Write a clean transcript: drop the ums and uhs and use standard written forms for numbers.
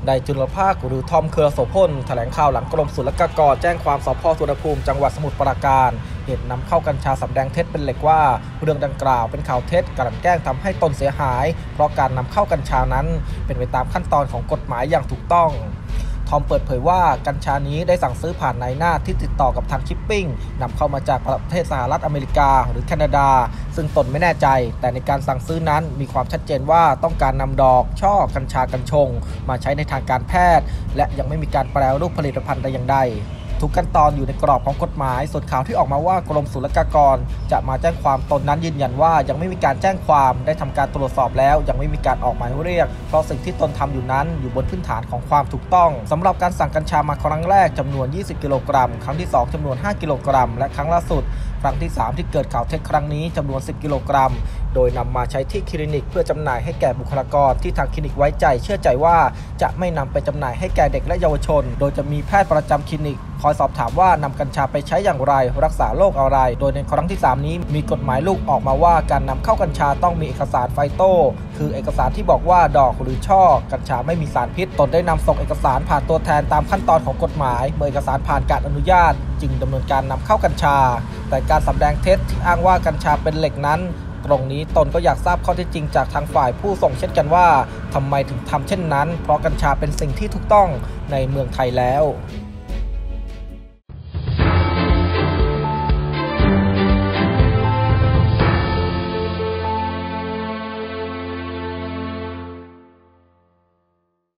ใดจุลภาคหรือทอมเครือโสพลแถลงข่าวหลังกรมศุลกากรแจ้งความสพ.สุวรรณภูมิจังหวัดสมุทรปราการเหตุนำเข้ากัญชาสำแดงเท็จเป็นเหล็กว่าเรื่องดังกล่าวเป็นข่าวเท็จกลั่นแกล้งทำให้ตนเสียหายเพราะการนำเข้ากัญชานั้นเป็นไปตามขั้นตอนของกฎหมายอย่างถูกต้องทอมเปิดเผยว่ากัญชานี้ได้สั่งซื้อผ่านนายหน้าที่ติดต่อกับทางชิปปิ้งนำเข้ามาจากประเทศสหรัฐอเมริกาหรือแคนาดาซึ่งตนไม่แน่ใจแต่ในการสั่งซื้อนั้นมีความชัดเจนว่าต้องการนำดอกช่อกัญชากัญชงมาใช้ในทางการแพทย์และยังไม่มีการแปรรูปผลิตภัณฑ์ใดอย่างใดทุกขั้นตอนอยู่ในกรอบของกฎหมายส่วนข่าวที่ออกมาว่ากรมศุลกากรจะมาแจ้งความตนนั้นยืนยันว่ายังไม่มีการแจ้งความได้ทำการตรวจสอบแล้วยังไม่มีการออกหมายเรียกเพราะสิ่งที่ตนทำอยู่นั้นอยู่บนพื้นฐานของความถูกต้องสำหรับการสั่งกัญชามาครั้งแรกจำนวน20กิโลกรัมครั้งที่2จำนวน5กิโลกรัมและครั้งล่าสุดครั้งที่3ที่เกิดข่าวเท็จครั้งนี้จำนวน10กิโลกรัมโดยนำมาใช้ที่คลินิกเพื่อจำหน่ายให้แก่บุคลากรที่ทางคลินิกไว้ใจเชื่อใจว่าจะไม่นำไปจำหน่ายให้แก่เด็กและเยาวชนโดยจะมีแพทย์ประจำคลินิกคอยสอบถามว่านำกัญชาไปใช้อย่างไรรักษาโรคอะไรโดยในครั้งที่3นี้มีกฎหมายลูกออกมาว่าการนำเข้ากัญชาต้องมีเอกสารไฟโต้คือเอกสารที่บอกว่าดอกหรือช่อกัญชาไม่มีสารพิษตนได้นำส่งเอกสารผ่านตัวแทนตามขั้นตอนของกฎหมายเมื่อเอกสารผ่านการอนุญาตจึงดำเนินการนำเข้ากัญชาแต่การสำแดงเท็จที่อ้างว่ากัญชาเป็นเหล็กนั้นตรงนี้ตนก็อยากทราบข้อเท็จจริงจากทางฝ่ายผู้ส่งเช่นกันว่าทำไมถึงทำเช่นนั้นเพราะกัญชาเป็นสิ่งที่ถูกต้องในเมืองไทยแล้ว